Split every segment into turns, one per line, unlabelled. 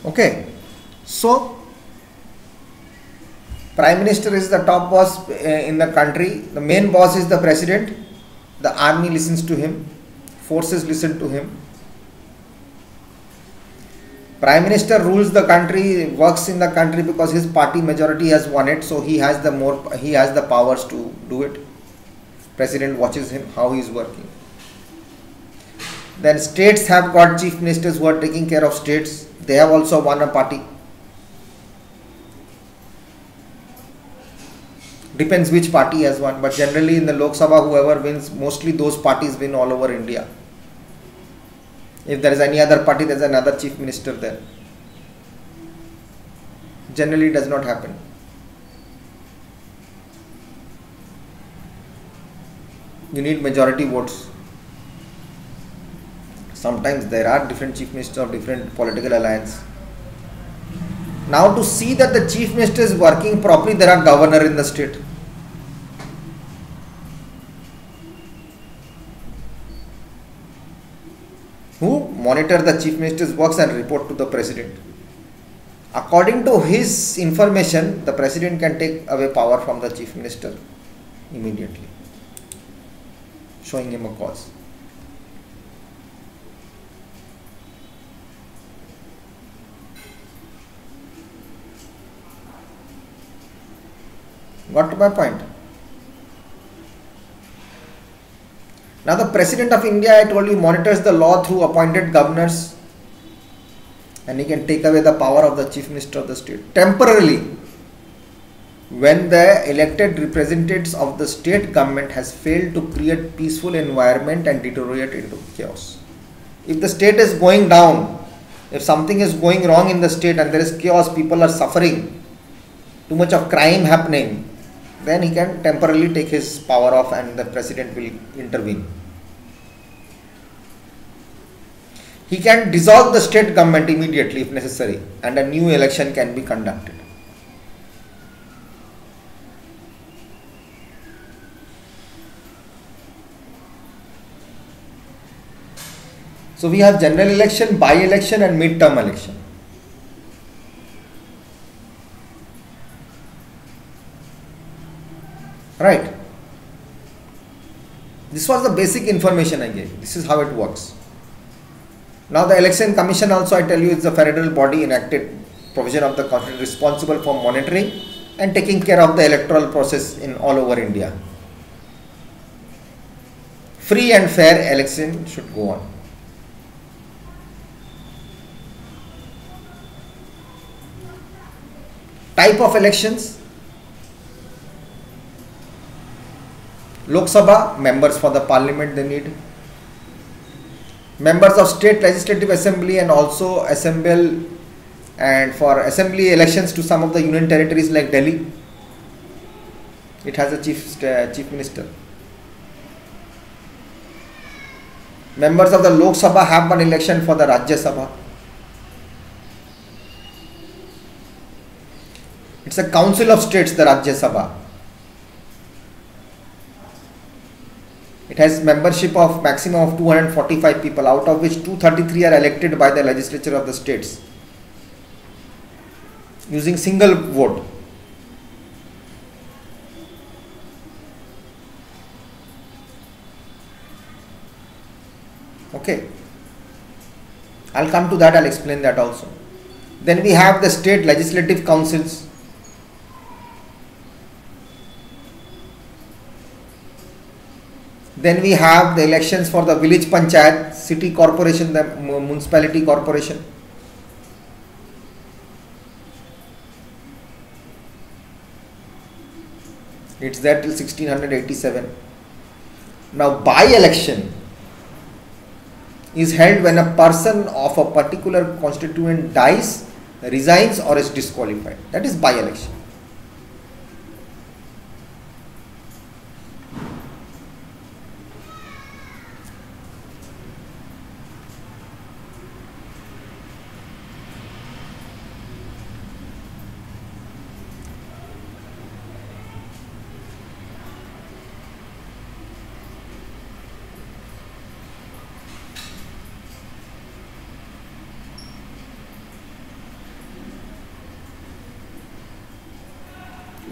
Okay, so Prime Minister is the top boss in the country. The main boss is the President. The army listens to him. Forces listen to him. Prime Minister rules the country, works in the country because his party majority has won it, so he has the powers to do it. President watches him how he is working. Then states have got chief ministers who are taking care of states. They have also won a party. Depends which party has won, but generally in the Lok Sabha, whoever wins, mostly those parties win all over India. If there is any other party, there is another chief minister there. Generally it does not happen. You need majority votes. Sometimes there are different chief ministers of different political alliance. Now to see that the chief minister is working properly, there are governor in the state. Who monitor the chief minister's works and report to the president. According to his information, the president can take away power from the chief minister immediately, showing him a cause. Got to my point? Now the President of India, I told you, monitors the law through appointed governors, and he can take away the power of the chief minister of the state temporarily when the elected representatives of the state government has failed to create peaceful environment and deteriorate into chaos. If the state is going down, if something is going wrong in the state and there is chaos, people are suffering, too much of crime happening, then he can temporarily take his power off and the president will intervene. He can dissolve the state government immediately if necessary, and a new election can be conducted. So we have general election, by-election and mid-term election. Right. This was the basic information I gave. This is how it works. Now the Election Commission also, I tell you, is the federal body enacted provision of the Constitution responsible for monitoring and taking care of the electoral process in all over India. Free and fair election should go on. Type of elections. Lok Sabha, members for the parliament they need. Members of state legislative assembly and also assemble, and for assembly elections to some of the union territories like Delhi, it has a chief minister. Members of the Lok Sabha have one election for the Rajya Sabha. It's a council of states, the Rajya Sabha. It has membership of maximum of 245 people, out of which 233 are elected by the legislature of the states using single vote. Okay, I'll come to that, I'll explain that also. Then we have the state legislative councils. Then we have the elections for the village panchayat, city corporation, the municipality corporation. It's there till 1687. Now by-election is held when a person of a particular constituent dies, resigns or is disqualified. That is by-election.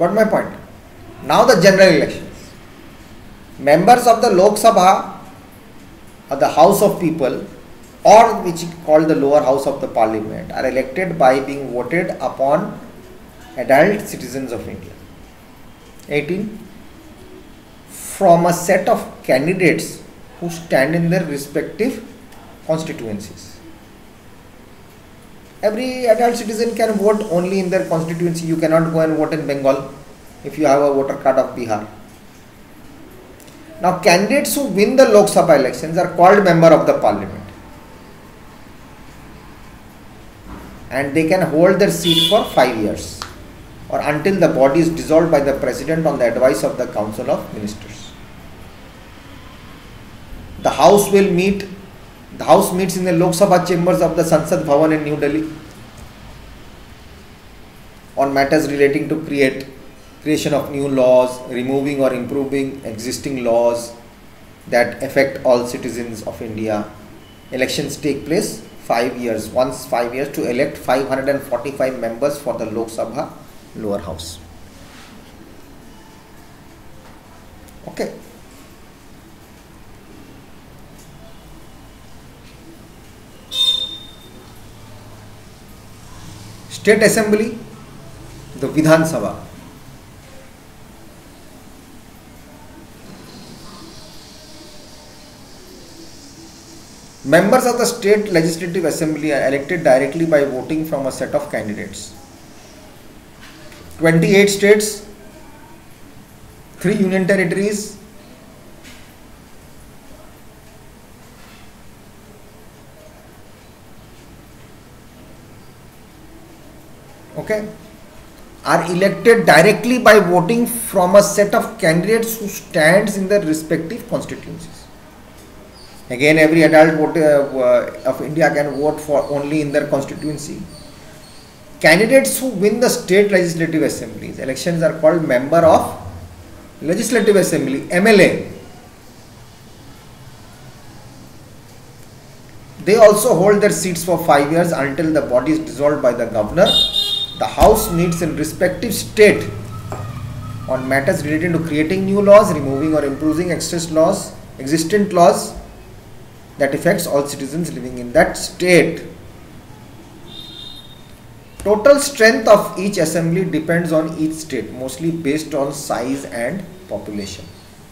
Got my point? Now the general elections. Members of the Lok Sabha or the House of People, or which is called the lower house of the parliament, are elected by being voted upon adult citizens of India. 18. From a set of candidates who stand in their respective constituencies. Every adult citizen can vote only in their constituency. You cannot go and vote in Bengal if you have a voter card of Bihar. Now, candidates who win the Lok Sabha elections are called member of the parliament, and they can hold their seat for 5 years or until the body is dissolved by the president on the advice of the council of ministers. The house meets in the Lok Sabha chambers of the Sansad Bhavan in New Delhi on matters relating to creation of new laws, removing or improving existing laws that affect all citizens of India. Elections take place 5 years, once 5 years, to elect 545 members for the Lok Sabha lower house. Okay. State Assembly, the Vidhan Sabha. Members of the State Legislative Assembly are elected directly by voting from a set of candidates. 28 states, 3 union territories, okay, are elected directly by voting from a set of candidates who stands in their respective constituencies. Again, every adult voter of India can vote for only in their constituency. Candidates who win the state legislative assemblies, elections are called member of legislative assembly, MLA. They also hold their seats for 5 years until the body is dissolved by the governor. The house meets in respective state on matters relating to creating new laws, removing or improving existent laws that affects all citizens living in that state. Total strength of each assembly depends on each state, mostly based on size and population.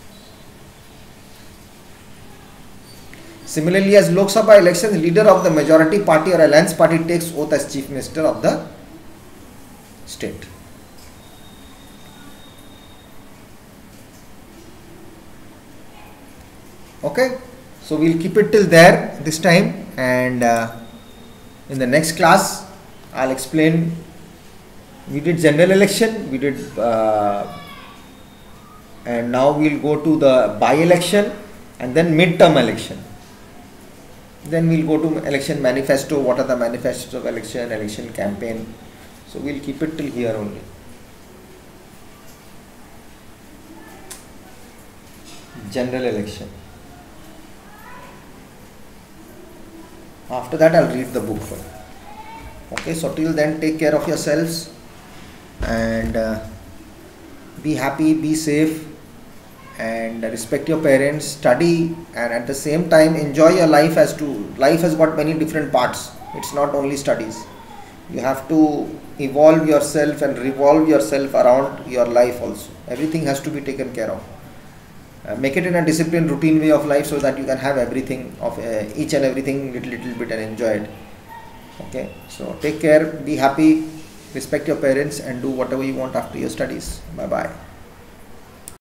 Similarly, as Lok Sabha elections, leader of the majority party or alliance party takes oath as chief minister of the state. Okay, so we'll keep it till there this time, and in the next class I'll explain. We did general election, we did and now we'll go to the by-election and then mid-term election. Then we'll go to election manifesto, what are the manifestos of election campaign. So we'll keep it till here only. General election. After that I'll read the book for you. Okay, so till then, take care of yourselves and be happy, be safe, and respect your parents, study, and at the same time enjoy your life. Life has got many different parts. It's not only studies. You have to evolve yourself and revolve yourself around your life also. Everything has to be taken care of. Make it in a disciplined, routine way of life so that you can have everything of each and everything little bit and enjoy it. Okay, so take care, be happy, respect your parents, and do whatever you want after your studies. Bye bye.